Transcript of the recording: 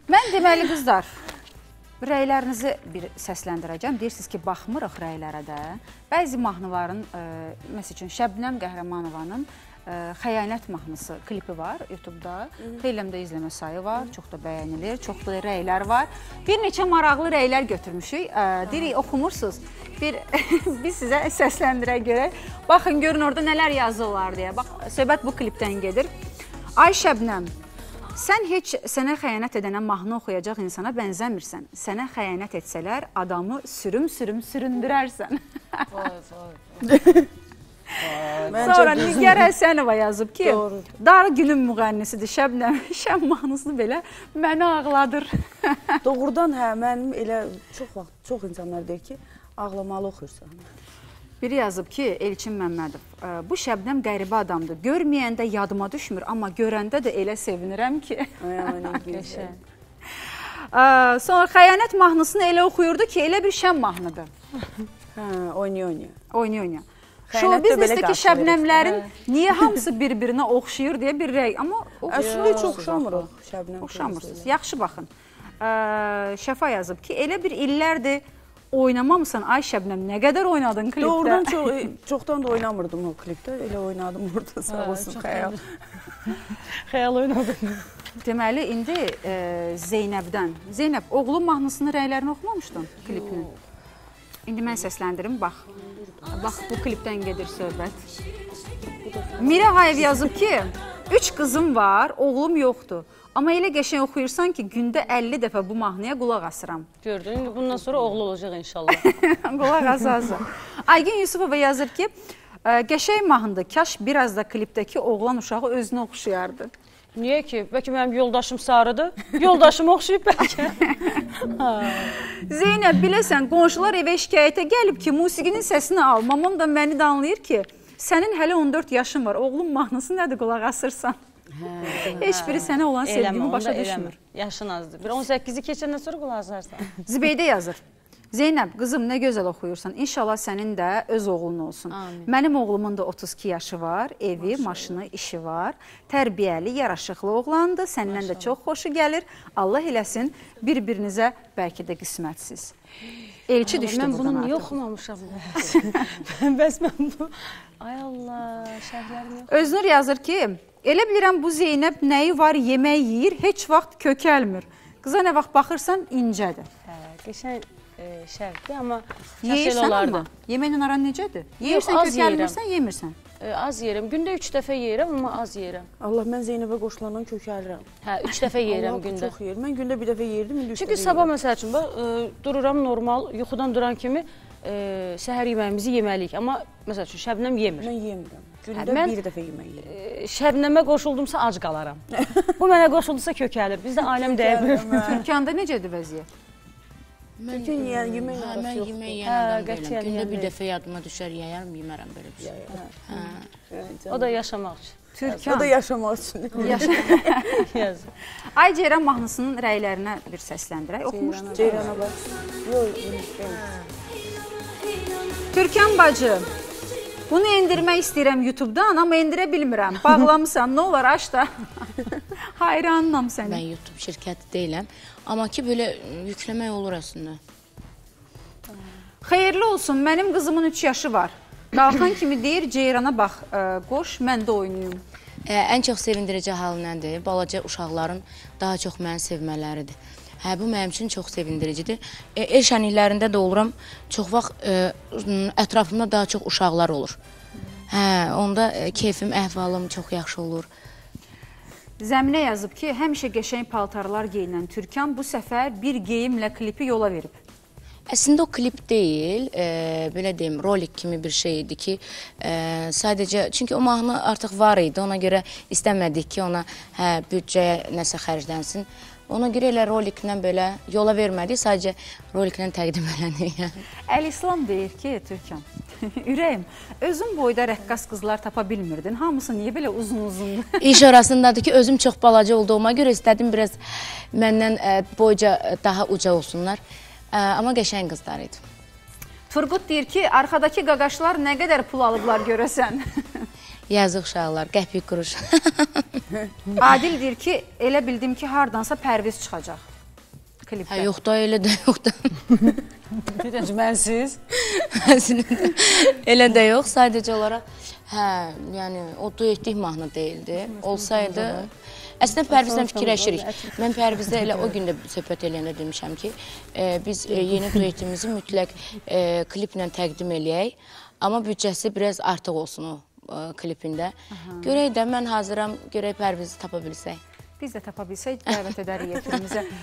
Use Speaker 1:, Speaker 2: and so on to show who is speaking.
Speaker 1: Mən deməli qızlar, rəylərinizi bir səsləndirəcəm. Deyirsiniz ki, baxmırıq rəylərə də. Bəzi mahnıların, məsəl üçün Şəbnəm Qəhrəmanovanın Xəyanət mahnısı klipi var YouTube-da. Xeyləmdə izləmə sayı var, çox da bəyənilir, çox da rəylər var. Bir neçə maraqlı rəylər götürmüşük. Deyirik, oxumursunuz. Biz sizə səsləndirə görə. Baxın, görün orada nələr yazırlar deyə. Bax, söhbət bu klipdən gedir. Ay Şəbnəm, sən heç sənə xəyanət edənə mahnı oxuyacaq insana bənzəmirsən. Sənə xəyanət etsələr, adamı sürüm-sürüm süründürərsən. Sonra Nigar Həsənova yazıb ki, Dar günün müğənnisidir Şəbnəm. Şəm mahnısını belə məni ağladır.
Speaker 2: Doğrudan hə, mənim elə çox insanlar deyir ki, ağlamalı oxuyursan.
Speaker 1: Biri yazıb ki, Elçin Məmmədov, bu Şəbnəm qəribə adamdır. Görməyəndə yadıma düşmür, amma görəndə də elə sevinirəm ki. Sonra Xəyanət mahnısını elə oxuyurdu ki, elə bir şəm mahnıdır. Oynaya-oynaya. Şou biznesdəki Şəbnəmlərin niyə hamısı bir-birinə oxşayır deyə bir rəy. Amma
Speaker 2: əslində heç oxşamırıq Şəbnəm.
Speaker 1: Oxşamırsınız. Yaxşı baxın. Şəfa yazıb ki, elə bir illərdir oynamamısan, ay Şəbnəm, nə qədər oynadın klipdə?
Speaker 2: Doğrudan çoxdan da oynamırdım o klipdə, elə oynadım orada, sağ olsun, xəyal.
Speaker 3: Xəyal oynadım.
Speaker 1: Deməli, indi Zeynəbdən. Zeynəb, oğlum mahnısının rəylərini oxumamışdın klipinin? İndi mən səsləndirim, bax. Bax, bu klipdən gedir söhbət. Mirə Hayev yazıb ki, 3 qızım var, oğlum yoxdur. Amma elə qəşəng oxuyursan ki, gündə 50 dəfə bu mahnıya qulaq asıram.
Speaker 3: Gördün, bundan sonra oğlu olacaq inşallah.
Speaker 1: Qulaq asası. Aygün Yusufova yazır ki, qəşəng mahnıdır, kaş biraz da klipdəki oğlan uşağı özünə oxşayardı.
Speaker 3: Niyə ki? Bəlkə mənim yoldaşım sarıdır. Yoldaşım oxşayıb bəlkə.
Speaker 1: Zeynəb, biləsən, qonşular evə şikayətə gəlib ki, musiqinin səsini al. Mamam da məni danlayır ki, sənin hələ 14 yaşın var, oğlum mahnısı nədir qulaq asırsan? Heç biri sənə olan sevgimi başa düşmür.
Speaker 3: Yaşın azdır. Bir 18-i keçəndən sonra qulaq asarsan.
Speaker 1: Zibeydə yazır. Zeynəb, qızım, nə gözəl oxuyursan. İnşallah sənin də öz oğlun olsun. Mənim oğlumun da 32 yaşı var, evi, maşını, işi var. Tərbiyəli, yaraşıqlı oğlandır. Səndən də çox xoşu gəlir. Allah eləsin, bir-birinizə bəlkə də qismətsiz. Elçi düşdü buradan artıq.
Speaker 3: Mən bunu niyə oxumamışam? Bəs mən bu... Ay Allah, şəhərlərim yox.
Speaker 1: Öznur yazır ki, elə bilirəm bu Zeynəb nəyi var, yemək yeyir, heç vaxt kökəlmir. Qıza nə vaxt baxırsan, incədir.
Speaker 3: Qəşəng şərtdir, amma
Speaker 1: yeyirsən amma. Yeməklə aran necədir? Yeyirsən, kökəlmirsən, yemirsən.
Speaker 3: Az yeyirəm. Gündə 3 dəfə yeyirəm, amma az yeyirəm.
Speaker 2: Allah, mən Zeynəbə qoşulandan kökəlirəm.
Speaker 3: Hə, 3 dəfə yeyirəm gündə.
Speaker 2: Allah, çox yeyir. Mən gündə bir dəfə yeyirdim, indi 3 dəfə yeyirəm.
Speaker 3: Çünki sabah, məsəl üçün, dururam normal, yuxudan duran kimi səhər yeməyimizi yeməliyik. Amma, məsəl üçün, Şəbnəm yemir.
Speaker 2: Mən yemirəm. Gündə bir dəfə yemək yeyirəm.
Speaker 3: Şəbnəmə qoşuldumsa ac qalaram. Bu mənə qoşuldumsa kökəlir. Bizdə aləm dəyir.
Speaker 1: Türkiyəndə necədir vəziyyət?
Speaker 4: Mən yemək yiyənəm belə. Gündə bir dəfə yadıma düşər, yeyərəm, yemərəm belə bir şey.
Speaker 3: O da yaşamaq üçün.
Speaker 2: O da yaşamaq üçün.
Speaker 1: Ay Ceyran mahnısının rəylərinə bir səsləndirək. Oxumuşdun.
Speaker 2: Ceyrana bax.
Speaker 1: Türkan bacı, bunu endirmək istəyirəm YouTube-dan, amma endirə bilmirəm. Bağlamısan, nə olar, aç da. Hayranlam səni.
Speaker 4: Mən YouTube şirkəti deyiləm. Amma ki, belə yükləmək olur əslində.
Speaker 1: Xeyirli olsun, mənim qızımın 3 yaşı var. Qalxan kimi deyir, Ceyrana bax, qoş, mən də oynayım.
Speaker 4: Ən çox sevindirici hal nədir? Balaca uşaqların daha çox məni sevmələridir. Bu mənim üçün çox sevindiricidir. El şənliklərində də oluram, çox vaxt ətrafımda daha çox uşaqlar olur. Onda keyfim, əhvalım çox yaxşı olur.
Speaker 1: Zəminə yazıb ki, həmişə qəşəng paltarlar geyinən Türkan bu səfər bir geyimlə klipi yola verib.
Speaker 4: Əslində o klip deyil, belə deyim, rolik kimi bir şey idi ki, sadəcə, çünki o mahnı artıq var idi, ona görə istəmədik ki, ona büdcəyə nəsə xərclənsin. Ona görə elə roliklə belə yola vermədik, sadəcə roliklə təqdim elədik.
Speaker 1: Əli İslam deyir ki, Türkan, ürəyim, özün boyda rəqqas qızlar tapa bilmirdin, hamısı niyə belə uzun-uzun?
Speaker 4: İş orasındadır ki, özüm çox balaca olduğuma görə istədim biraz məndən boyca daha uca olsunlar. Amma qəşəng qızlar idi.
Speaker 1: Turqut deyir ki, arxadakı qaqaşlar nə qədər pul alıblar görəsən?
Speaker 4: Yazıq uşaqlar, qəpik quruş.
Speaker 1: Adil deyir ki, elə bildim ki, hardansa pərviz çıxacaq. klipdə?
Speaker 4: Hə, yox da, elə də yox da.
Speaker 3: Mənsiz.
Speaker 4: Əslində elə də yox, sadəcə olaraq hə, yəni o duetlik mahnı deyildi. Olsaydı əslində Pərvizlə fikirləşirik. Mən Pərvizlə elə o gün də söhbət eləyəndə demişəm ki, biz yeni duetimizi mütləq kliplə təqdim eləyək, amma büdcəsi biraz artıq olsun o klipində. Görək də, mən hazıram, görək Pərvizi tapa bilsək.
Speaker 1: Biz də tapa bilsək, dəvət edərik efirimizə.